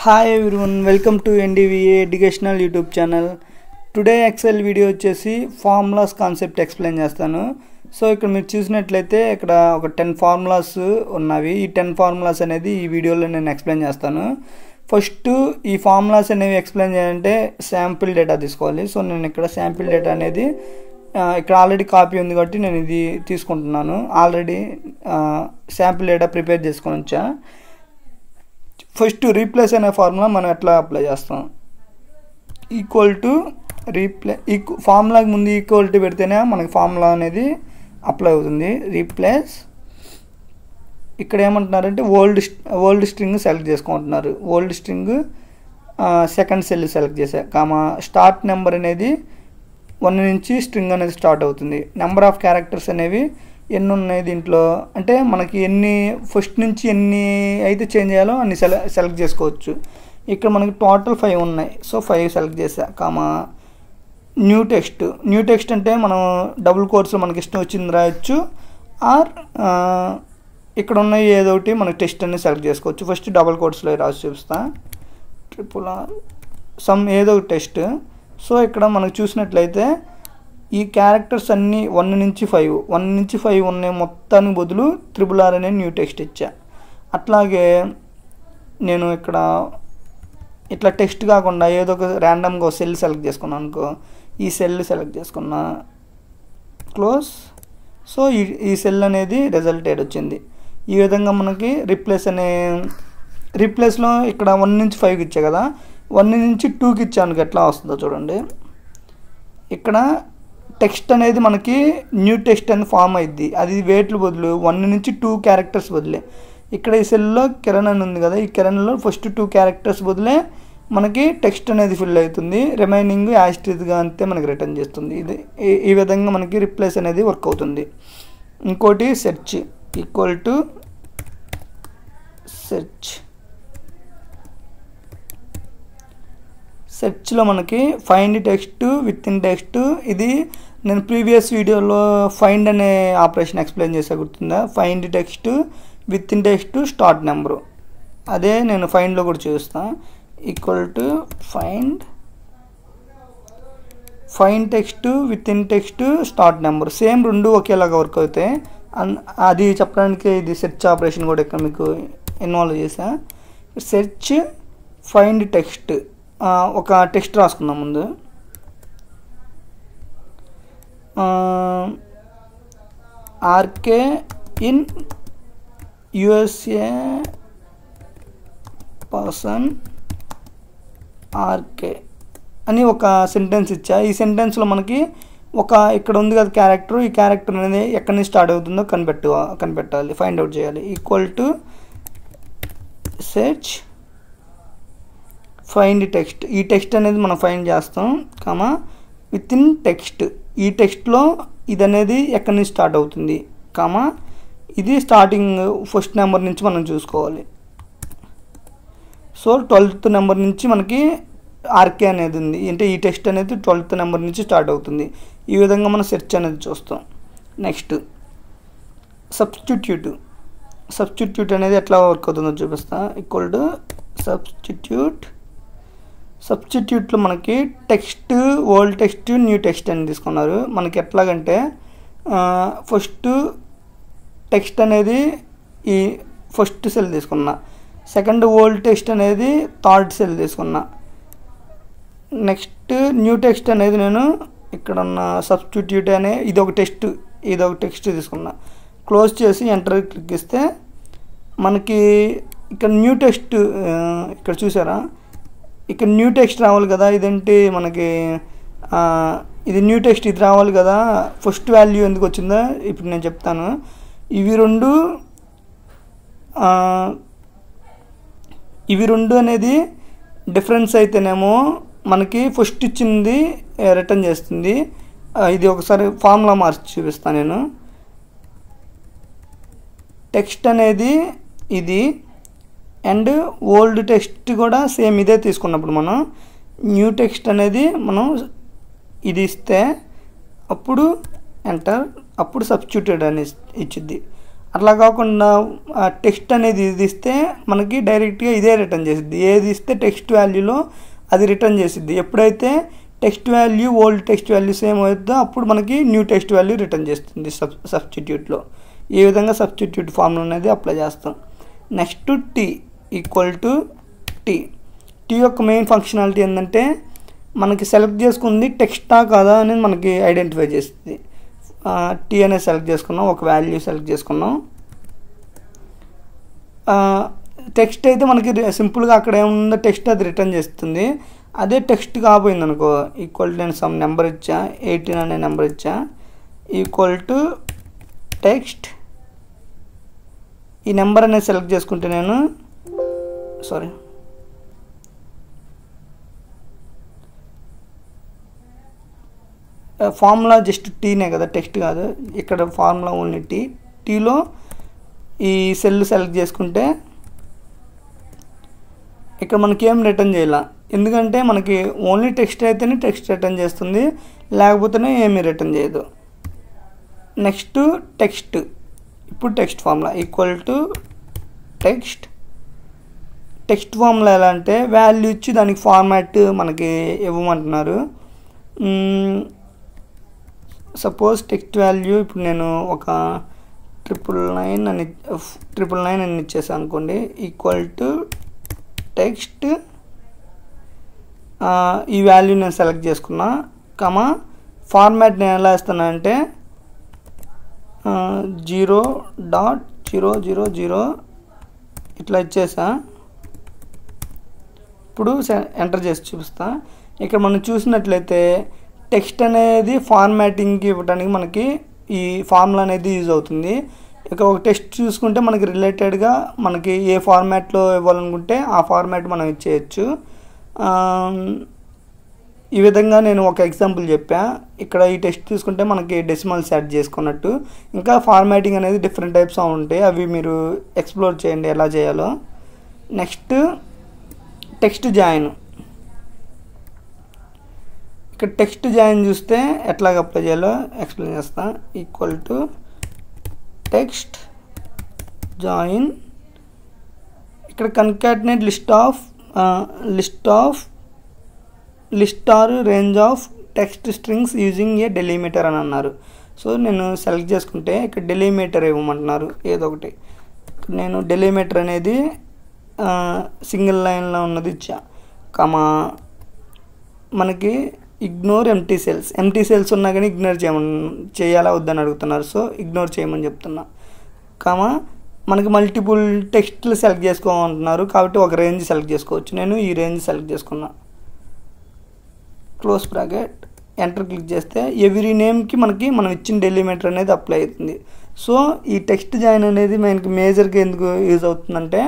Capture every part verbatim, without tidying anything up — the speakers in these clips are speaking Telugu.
Hi everyone, welcome to N D V A Educational YouTube channel. Today Excel video వచ్చేసి ఫార్ములాస్ కాన్సెప్ట్ ఎక్స్ప్లెయిన్ చేస్తాను. సో ఇక్కడ మీరు చూసినట్లయితే ఇక్కడ ఒక టెన్ ఫార్ములాస్ ఉన్నవి. ఈ టెన్ ఫార్ములాస్ అనేది ఈ వీడియోలో నేను ఎక్స్ప్లెయిన్ చేస్తాను. ఫస్ట్ ఈ ఫార్ములాస్ అనేవి ఎక్స్ప్లెయిన్ చేయాలంటే శాంపిల్ డేటా తీసుకోవాలి. సో నేను ఇక్కడ శాంపిల్ డేటా అనేది ఇక్కడ ఆల్రెడీ కాపీ ఉంది కాబట్టి నేను ఇది తీసుకుంటున్నాను. ఆల్రెడీ శాంపిల్ డేటా ప్రిపేర్ చేసుకొని వచ్చా. ఫస్ట్ రీప్లేస్ అనే ఫార్ములా మనం ఎట్లా అప్లై చేస్తాం, ఈక్వల్ టు రీప్లే ఈక్వ ఫార్ములాకి ముందు ఈక్వాలిటీ పెడితేనే మనకి ఫార్ములా అనేది అప్లై అవుతుంది. రీప్లేస్ ఇక్కడ ఏమంటున్నారంటే ఓల్డ్ ఓల్డ్ స్ట్రింగ్ సెలెక్ట్ చేసుకుంటున్నారు. Old string second cell select చేసా కామా స్టార్ట్ నెంబర్ అనేది వన్ నుంచి స్ట్రింగ్ అనేది స్టార్ట్ అవుతుంది. నెంబర్ ఆఫ్ క్యారెక్టర్స్ అనేవి ఎన్ని ఉన్నాయి దీంట్లో అంటే మనకి ఎన్ని ఫస్ట్ నుంచి ఎన్ని అయితే చేంజ్ చేయాలో అన్ని సెల సెలెక్ట్ చేసుకోవచ్చు. ఇక్కడ మనకి టోటల్ ఫైవ్ ఉన్నాయి. సో ఫైవ్ సెలెక్ట్ చేసా comma new text. New text అంటే మనం డబుల్ కోర్స్లో మనకి ఇష్టం వచ్చింది రాయొచ్చు, ఆర్ ఇక్కడ ఉన్నాయి ఏదో ఒకటి మనకి టెక్స్ట్ అనేది సెలెక్ట్ చేసుకోవచ్చు. ఫస్ట్ డబుల్ కోర్స్లో రాసి చూపిస్తా, ట్రిపుల్ ఆర్ సమ్ ఏదో ఒక టెక్స్ట్. సో ఇక్కడ మనకు చూసినట్లయితే ఈ క్యారెక్టర్స్ అన్నీ వన్ నుంచి ఫైవ్ వన్ నుంచి ఫైవ్ ఉన్నాయి మొత్తానికి బదులు త్రిబుల్ ఆర్ అనే న్యూ టెక్స్ట్ ఇచ్చా. అట్లాగే నేను ఇక్కడ ఇట్లా టెక్స్ట్ కాకుండా ఏదో ఒక ర్యాండమ్గా ఒక సెల్ సెలెక్ట్ చేసుకున్నాను అనుకో, ఈ సెల్ సెలెక్ట్ చేసుకున్నా, క్లోజ్. సో ఈ ఈ సెల్ అనేది రిజల్టెడ్ వచ్చింది. ఈ విధంగా మనకి రీప్లేస్ అనే రీప్లేస్లో ఇక్కడ వన్ నుంచి ఫైవ్కి ఇచ్చా కదా, వన్ నుంచి టూకి ఇచ్చాను ఎట్లా వస్తుందో చూడండి. ఇక్కడ టెక్స్ట్ అనేది మనకి న్యూ టెక్స్ట్ అని ఫామ్ అయింది. అది వేట్లు బదులు వన్ నుంచి టూ క్యారెక్టర్స్ బదులే. ఇక్కడ ఈ సెల్లో కిరణ్ అని ఉంది కదా, ఈ కిరణ్లో ఫస్ట్ టూ క్యారెక్టర్స్ బదులే మనకి టెక్స్ట్ అనేది ఫిల్ అవుతుంది. రిమైనింగ్ యాస్ట్రీజ్గా అంతే మనకి రిటర్న్ చేస్తుంది. ఇది ఈ విధంగా మనకి రిప్లేస్ అనేది వర్క్ అవుతుంది. ఇంకోటి సెర్చ్ ఈక్వల్ టు సెర్చ్. సెర్చ్లో మనకి find text within text. ఇది నేను ప్రీవియస్ వీడియోలో ఫైండ్ అనే ఆపరేషన్ ఎక్స్ప్లెయిన్ చేసా, గుర్తుందా? Find text within text start number, అదే నేను ఫైండ్లో కూడా చూస్తాను. Equal to find find text within text start number, same రెండు ఒకేలాగా వర్క్ అవుతాయి. అది చెప్పడానికి ఇది సెర్చ్ ఆపరేషన్ కూడా ఇక్కడ మీకు ఇన్వాల్వ్ చేసా. సెర్చ్ ఫైండ్ టెక్స్ట్, ఒక టెక్స్ట్ రాసుకుందాం ముందు. RK in USA person RK అని ఒక సెంటెన్స్ ఇచ్చా. ఈ సెంటెన్స్లో మనకి ఒక ఇక్కడ ఉంది కదా క్యారెక్టర్, ఈ క్యారెక్టర్ అనేది ఎక్కడి నుంచి స్టార్ట్ అవుతుందో కనిపెట్టు కనిపెట్టాలి ఫైండ్ అవుట్ చేయాలి. Equal to search find text. ఈ టెక్స్ట్ అనేది మనం ఫైండ్ చేస్తాం కామా విత్ ఇన్ టెక్స్ట్. ఈ టెక్స్ట్లో ఇది అనేది ఎక్కడి నుంచి స్టార్ట్ అవుతుంది కామా ఇది స్టార్టింగ్ ఫస్ట్ నెంబర్ నుంచి మనం చూసుకోవాలి. సో ట్వెల్త్ నెంబర్ నుంచి మనకి ఆర్కే అనేది ఉంది అంటే ఈ టెక్స్ట్ అనేది ట్వెల్త్ నెంబర్ నుంచి స్టార్ట్ అవుతుంది. ఈ విధంగా మనం సెర్చ్ అనేది చూస్తాం. Next substitute. సబ్స్టిట్యూట్ అనేది ఎట్లా వర్క్ అవుతుందో చూపిస్తా. Equal to substitute. సబ్స్టిట్యూట్లో మనకి text old text new text అని తీసుకున్నారు. మనకి ఎట్లాగంటే ఫస్ట్ టెక్స్ట్ అనేది ఈ ఫస్ట్ సెల్ తీసుకున్నా, సెకండ్ ఓల్డ్ టెక్స్ట్ అనేది థర్డ్ సెల్ తీసుకున్నా, నెక్స్ట్ న్యూ టెక్స్ట్ అనేది నేను ఇక్కడ ఉన్న సబ్స్టిట్యూట్ అనే ఇది ఒక టెక్స్ట్ ఇది ఒక టెక్స్ట్ తీసుకున్నా. క్లోజ్ చేసి ఎంటర్ క్లిక్ ఇస్తే మనకి ఇక్కడ న్యూ టెక్స్ట్ ఇక్కడ చూసారా, ఇక్కడ న్యూ టెక్స్ట్ రావాలి కదా. ఇదేంటి మనకి ఇది న్యూ టెక్స్ట్ ఇది రావాలి కదా. ఫస్ట్ వాల్యూ ఎందుకు వచ్చిందో ఇప్పుడు నేను చెప్తాను. ఇవి రెండు ఇవి రెండు అనేది డిఫరెన్స్ అయితేనేమో మనకి ఫస్ట్ ఇచ్చింది రిటర్న్ చేస్తుంది. ఇది ఒకసారి ఫార్ములా మార్చి చూపిస్తాను నేను. టెక్స్ట్ అనేది ఇది అండ్ ఓల్డ్ టెక్స్ట్ కూడా సేమ్ ఇదే తీసుకున్నప్పుడు మనం న్యూ టెక్స్ట్ అనేది మనం ఇది ఇస్తే అప్పుడు ఎంటర్, అప్పుడు సబ్స్టిట్యూటెడ్ అని ఇచ్చిద్ది. అట్లా కాకుండా టెక్స్ట్ అనేది ఇది ఇస్తే మనకి డైరెక్ట్గా ఇదే రిటర్న్ చేసిద్ది. ఏది ఇస్తే టెక్స్ట్ వాల్యూలో అది రిటర్న్ చేసిద్ది. ఎప్పుడైతే text value old text value same అవుతుందో అప్పుడు మనకి న్యూ టెక్స్ట్ వాల్యూ రిటర్న్ చేస్తుంది సబ్ సబ్స్టిట్యూట్లో. ఈ విధంగా సబ్స్టిట్యూట్ ఫార్ములా అనేది అప్లై చేస్తాం. Next T equal to T. T యొక్క మెయిన్ ఫంక్షనాలిటీ ఏంటంటే మనకి సెలెక్ట్ చేసుకుంది టెక్స్టా కాదా అనేది మనకి ఐడెంటిఫై చేస్తుంది. టీ అనేది సెలెక్ట్ చేసుకున్నాం, ఒక వాల్యూ సెలెక్ట్ చేసుకున్నాం. టెక్స్ట్ అయితే మనకి సింపుల్గా అక్కడ ఏముందో టెక్స్ట్ అది రిటర్న్ చేస్తుంది. అదే టెక్స్ట్ కాపోయింది అనుకో, ఈక్వల్ టు నేను సమ్ నెంబర్ ఇచ్చా, ఎయిటీన్ అనే నెంబర్ ఇచ్చా, ఈక్వల్ టు టెక్స్ట్. ఈ నెంబర్ అనేది సెలెక్ట్ చేసుకుంటే నేను సారీ ఫార్ములా జస్ట్ టీనే కదా, టెక్స్ట్ కాదు. ఇక్కడ ఫార్ములా ఓన్లీ టీ. టీలో ఈ సెల్ సెలెక్ట్ చేసుకుంటే ఇక్కడ మనకి ఏం రిటర్న్ చేయాల, ఎందుకంటే మనకి ఓన్లీ టెక్స్ట్ అయితేనే టెక్స్ట్ రిటర్న్ చేస్తుంది, లేకపోతేనే ఏమీ రిటర్న్ చేయదు. Next text. ఇప్పుడు text formula equal to text. Text formula ఎలా అంటే వాల్యూ ఇచ్చి దానికి ఫార్మాట్ మనకి ఇవ్వమంటున్నారు. సపోజ్ టెక్స్ట్ వాల్యూ ఇప్పుడు నేను ఒక ట్రిపుల్ నైన్ అని ట్రిపుల్ నైన్ అని ఇచ్చేసాను అనుకోండి, ఈక్వల్ టు టెక్స్ట్. ఈ వాల్యూ నేను సెలెక్ట్ చేసుకున్నా, కమా ఫార్మాట్ నేను ఎలా ఇస్తున్నా అంటే zero dot zero zero zero ఇట్లా ఇచ్చేసా. ఇప్పుడు ఎంటర్ చేసి చూపిస్తా. ఇక్కడ మనం చూసినట్లయితే టెక్స్ట్ అనేది ఫార్మాటింగ్కి ఇవ్వడానికి మనకి ఈ ఫార్ములా అనేది యూజ్ అవుతుంది. ఇక ఒక టెక్స్ట్ చూసుకుంటే మనకి రిలేటెడ్గా మనకి ఏ ఫార్మాట్లో ఇవ్వాలనుకుంటే ఆ ఫార్మాట్ మనం ఇచ్చేయచ్చు. ఈ విధంగా నేను ఒక ఎగ్జాంపుల్ చెప్పా. ఇక్కడ ఈ టెక్స్ట్ తీసుకుంటే మనకి డెసిమల్స్ యాడ్ చేసుకున్నట్టు. ఇంకా ఫార్మాటింగ్ అనేది డిఫరెంట్ టైప్స్ ఉంటాయి, అవి మీరు ఎక్స్ప్లోర్ చేయండి ఎలా చేయాలో. Next text join. ఇక్కడ టెక్స్ట్ జాయిన్ చూస్తే ఎట్లాగ అప్లై చేయాలో ఎక్స్ప్లెయిన్ చేస్తా. Equal to text join. ఇక్కడ concatenate list of list of list or range of text strings using a delimiter అని అన్నారు. సో నేను సెలెక్ట్ చేసుకుంటే ఇక్కడ డెలిమీటర్ ఇవ్వమంటున్నారు ఏదో ఒకటి. నేను డెలిమీటర్ అనేది సింగిల్ లైన్లో ఉన్నది ఇచ్చా, కమా మనకి ignore empty cells. Empty cells ఉన్నా కానీ ఇగ్నోర్ చేయమని చేయాలా వద్దని అడుగుతున్నారు, సో ఇగ్నోర్ చేయమని చెప్తున్నా. కామా మనకి మల్టిపుల్ టెక్స్ట్లు సెలెక్ట్ చేసుకోమంటున్నారు కాబట్టి ఒక రేంజ్ సెలెక్ట్ చేసుకోవచ్చు. నేను ఈ రేంజ్ సెలెక్ట్ చేసుకున్నా, క్లోజ్ బ్రాకెట్, ఎంటర్ క్లిక్ చేస్తే ఎవ్రీ నేమ్కి మనకి మనం ఇచ్చిన డెలిమీటర్ అనేది అప్లై అవుతుంది. సో ఈ టెక్స్ట్ జాయిన్ అనేది మనకి మేజర్గా ఎందుకు యూజ్ అవుతుందంటే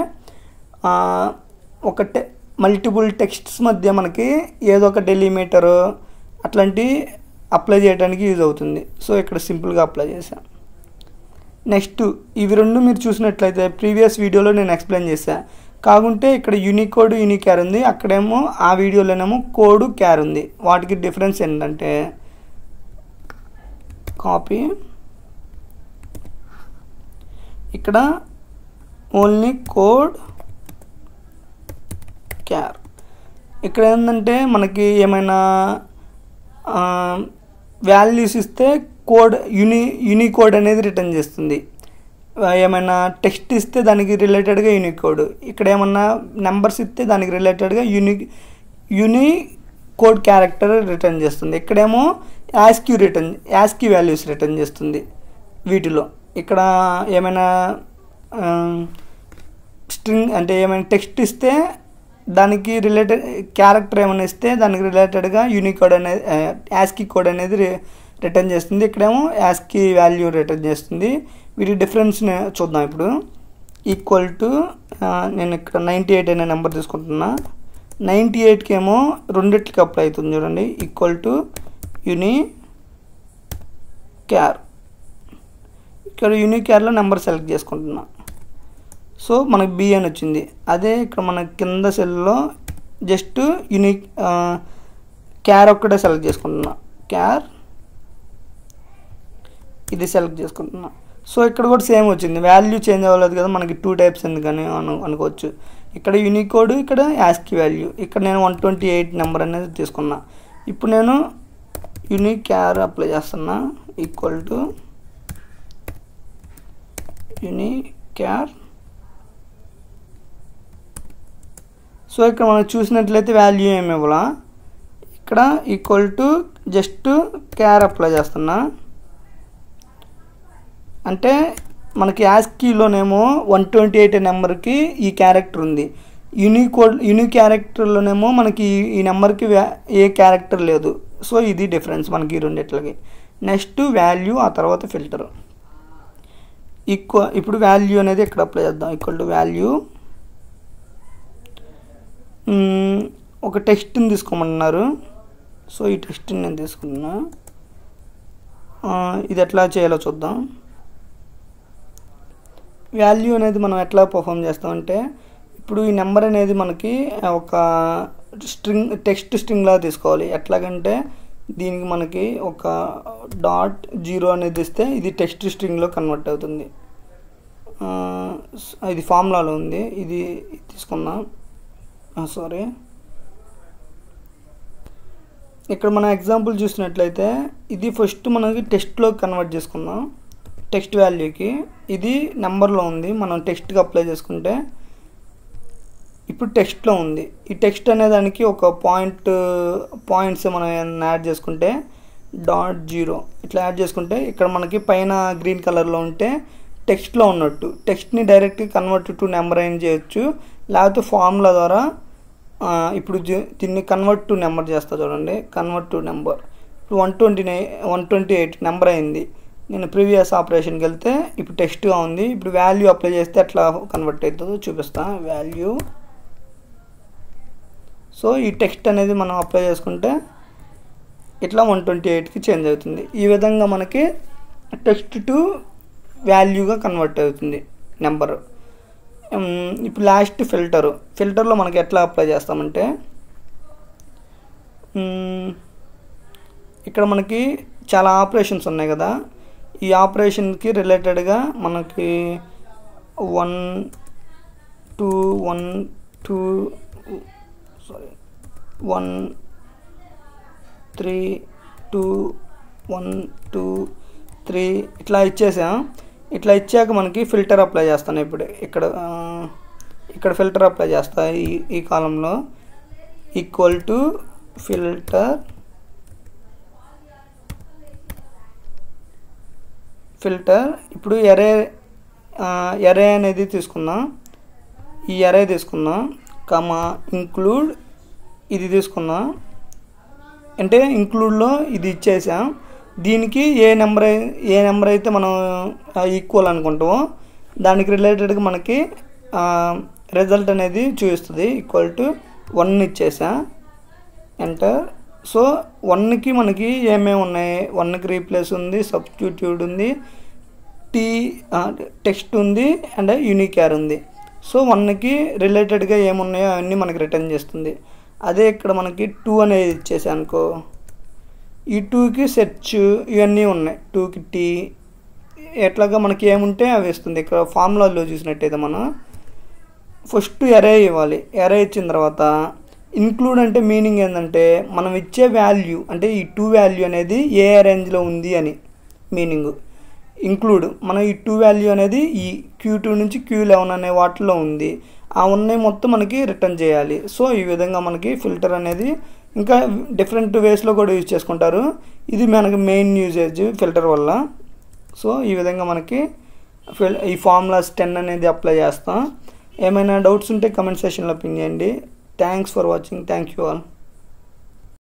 ఒక టె మల్టిపుల్ టెక్స్ట్స్ మధ్య మనకి ఏదో ఒక డెలిమీటర్ అట్లాంటి అప్లై చేయడానికి యూజ్ అవుతుంది. సో ఇక్కడ సింపుల్గా అప్లై చేశాను. నెక్స్ట్ ఇవి రెండు మీరు చూసినట్లయితే ప్రీవియస్ వీడియోలో నేను ఎక్స్ప్లెయిన్ చేశాను. కాకుంటే ఇక్కడ యూనికోడ్ యూనిక్యార్ ఉంది, అక్కడేమో ఆ వీడియోలోనేమో కోడ్ క్యార్ ఉంది. వాటికి డిఫరెన్స్ ఏంటంటే కాపీ, ఇక్కడ ఓన్లీ కోడ్ క్యార్. ఇక్కడ ఏంటంటే మనకి ఏమైనా వాల్యూస్ ఇస్తే కోడ్ యూని యూనికోడ్ అనేది రిటర్న్ చేస్తుంది. ఏమైనా టెక్స్ట్ ఇస్తే దానికి రిలేటెడ్గా యూనికోడ్, ఇక్కడ ఏమన్నా నెంబర్స్ ఇస్తే దానికి రిలేటెడ్గా uni uni code character return చేస్తుంది. ఇక్కడేమో ASCII return ASCII values return చేస్తుంది వీటిలో. ఇక్కడ ఏమైనా స్ట్రింగ్ అంటే ఏమైనా టెక్స్ట్ ఇస్తే దానికి రిలేటెడ్ క్యారెక్టర్ ఏమైనా ఇస్తే దానికి రిలేటెడ్గా యూనికోడ్ అనేది యాస్కీ కోడ్ అనేది రిటర్న్ చేస్తుంది. ఇక్కడేమో యాస్కీ వాల్యూ రిటర్న్ చేస్తుంది. వీటి డిఫరెన్స్ చూద్దాం ఇప్పుడు. ఈక్వల్ టు నేను ఇక్కడ నైంటీ ఎయిట్ అనే నెంబర్ తీసుకుంటున్నా. నైంటీ ఎయిట్కి ఏమో రెండిట్లకి అప్లై అవుతుంది చూడండి. Equal to uni char. ఇక్కడ యూని క్యార్లో నెంబర్ సెలెక్ట్ చేసుకుంటున్నా. సో మనకు బి అని వచ్చింది. అదే ఇక్కడ మన కింద సెల్లో జస్ట్ యూనిక్ క్యార్ ఒక్కటే సెలెక్ట్ చేసుకుంటున్నా. క్యార్ ఇది సెలెక్ట్ చేసుకుంటున్నా. సో ఇక్కడ కూడా సేమ్ వచ్చింది, వాల్యూ చేంజ్ అవ్వలేదు కదా మనకి, టూ టైప్స్ ఎందుకని అను అనుకోవచ్చు. ఇక్కడ యూనికోడ్, ఇక్కడ యాస్కీ వాల్యూ. ఇక్కడ నేను వన్ ట్వంటీ ఎయిట్ నెంబర్ అనేది తీసుకున్నా. ఇప్పుడు నేను యూనిక్ క్యార్ అప్లై చేస్తున్నా, equal to unique char. So ఇక్కడ మనం చూసినట్లయితే వాల్యూ ఏమి ఇవ్వాలా, ఇక్కడ equal to just char apply చేస్తున్నా. అంటే మనకి యాస్కీలోనేమో వన్ ట్వంటీ ఎయిట్ నెంబర్కి ఈ క్యారెక్టర్ ఉంది, యూనికోడ్ యూనిక్ క్యారెక్టర్లోనేమో మనకి ఈ నెంబర్కి ఏ క్యారెక్టర్ లేదు. సో ఇది డిఫరెన్స్ మనకి ఈ రెండిట్లకి. నెక్స్ట్ వాల్యూ, ఆ తర్వాత ఫిల్టర్. ఈక్వల్ ఇప్పుడు వాల్యూ అనేది ఇక్కడ అప్లై చేద్దాం, ఈక్వల్ టు వాల్యూ. ఒక టెక్స్ట్ని తీసుకోమన్నారు, సో ఈ టెక్స్ట్ని నేను తీసుకున్నా. ఇది ఎట్లా చేయాలో చూద్దాం. వాల్యూ అనేది మనం ఎట్లా పర్ఫామ్ చేస్తామంటే, ఇప్పుడు ఈ నెంబర్ అనేది మనకి ఒక స్ట్రింగ్, టెక్స్ట్ స్ట్రింగ్లా తీసుకోవాలి. ఎట్లాగంటే దీనికి మనకి ఒక డాట్ జీరో అనేది ఇస్తే ఇది టెక్స్ట్ స్ట్రింగ్లో కన్వర్ట్ అవుతుంది. ఇది ఫార్ములాలో ఉంది, ఇది తీసుకున్నాం. సారీ, ఇక్కడ మన ఎగ్జాంపుల్ చూసినట్లయితే ఇది ఫస్ట్ మనకి టెక్స్ట్లో కన్వర్ట్ చేసుకుందాం, టెక్స్ట్ వాల్యూకి. ఇది నెంబర్లో ఉంది, మనం టెక్స్ట్కి అప్లై చేసుకుంటే ఇప్పుడు టెక్స్ట్లో ఉంది. ఈ టెక్స్ట్ అనే దానికి ఒక పాయింట్ పాయింట్స్ మనం యాడ్ చేసుకుంటే డాట్ జీరో ఇట్లా యాడ్ చేసుకుంటే ఇక్కడ మనకి పైన గ్రీన్ కలర్లో ఉంటే టెక్స్ట్లో ఉన్నట్టు. టెక్స్ట్ని డైరెక్ట్గా కన్వర్ట్ టు నెంబర్ అయిన చేయొచ్చు, లేకపోతే ఫార్ములా ద్వారా ఇప్పుడు దీన్ని కన్వర్ట్ టు నెంబర్ చేస్తా చూడండి. కన్వర్ట్ టు నెంబర్, ఇప్పుడు one twenty nine one twenty eight number అయింది. నేను ప్రీవియస్ ఆపరేషన్కి వెళ్తే ఇప్పుడు టెక్స్ట్గా ఉంది. ఇప్పుడు వాల్యూ అప్లై చేస్తే ఎట్లా కన్వర్ట్ అవుతుందో చూపిస్తా. వాల్యూ, సో ఈ టెక్స్ట్ అనేది మనం అప్లై చేసుకుంటే ఇట్లా వన్ ట్వంటీ ఎయిట్కి చేంజ్ అవుతుంది. ఈ విధంగా మనకి టెక్స్ట్ టు వాల్యూగా కన్వర్ట్ అవుతుంది నెంబరు. ఇప్పుడు లాస్ట్ ఫిల్టరు. ఫిల్టర్లో మనకి ఎట్లా అప్లై చేస్తామంటే, ఇక్కడ మనకి చాలా ఆపరేషన్స్ ఉన్నాయి కదా, ఈ ఆపరేషన్కి రిలేటెడ్గా మనకి one two one two sorry one three two one two three ఇట్లా ఇచ్చేసాం. ఇట్లా ఇచ్చాక మనకి ఫిల్టర్ అప్లై చేస్తాను. ఇప్పుడు ఇక్కడ ఇక్కడ ఫిల్టర్ అప్లై చేస్తా ఈ ఈ కాలంలో, ఈక్వల్ టు ఫిల్టర్ ఫిల్టర్ ఇప్పుడు ఎరే ఎరే అనేది తీసుకుందాం, ఈ ఎరే తీసుకుందాం, కమా ఇంక్లూడ్ ఇది తీసుకుందాం. అంటే ఇంక్లూడ్లో ఇది ఇచ్చేసాం. దీనికి ఏ నెంబర్ ఏ నెంబర్ అయితే మనం ఈక్వల్ అనుకుంటామో దానికి రిలేటెడ్గా మనకి రిజల్ట్ అనేది చూపిస్తుంది. ఈక్వల్ టు వన్ ఇచ్చేసా, ఎంటర్. సో వన్కి మనకి ఏమేమి ఉన్నాయి, వన్కి రీప్లేస్ ఉంది, సబ్స్టిట్యూట్ ఉంది, టీ టెక్స్ట్ ఉంది, అండ్ యూనిక్ క్యార్ ఉంది. సో వన్కి రిలేటెడ్గా ఏమున్నాయో అవన్నీ మనకి రిటర్న్ చేస్తుంది. అదే ఇక్కడ మనకి టూ అనేది ఇచ్చేసా అనుకో, ఈ టూకి సెర్చ్ ఇవన్నీ ఉన్నాయి, టూకి టీ ఎట్లాగా మనకి ఏముంటే అవి ఇస్తుంది. ఇక్కడ ఫార్ములాలో చూసినట్టయితే మనం ఫస్ట్ ఎరే ఇవ్వాలి. ఎరే ఇచ్చిన తర్వాత ఇన్క్లూడ్ అంటే మీనింగ్ ఏంటంటే మనం ఇచ్చే వాల్యూ అంటే ఈ టూ వాల్యూ అనేది ఏ రేంజ్లో ఉంది అని మీనింగ్. ఇంక్లూడ్ మనం ఈ టూ వాల్యూ అనేది ఈ క్యూ టూ నుంచి క్యూ లెవెన్ అనే వాటిలో ఉంది, ఆ ఉన్నాయి మొత్తం మనకి రిటర్న్ చేయాలి. సో ఈ విధంగా మనకి ఫిల్టర్ అనేది ఇంకా డిఫరెంట్ వేస్లో కూడా యూజ్ చేసుకుంటారు. ఇది మనకి మెయిన్ యూజేజ్ ఫిల్టర్ వల్ల. సో ఈ విధంగా మనకి ఫిల్ ఈ ఫార్ములాస్ టెన్ అనేది అప్లై చేస్తాం. ఏమైనా డౌట్స్ ఉంటే కమెంట్ సెక్షన్లో పింగ్ చేయండి. Thanks for watching. Thank you all.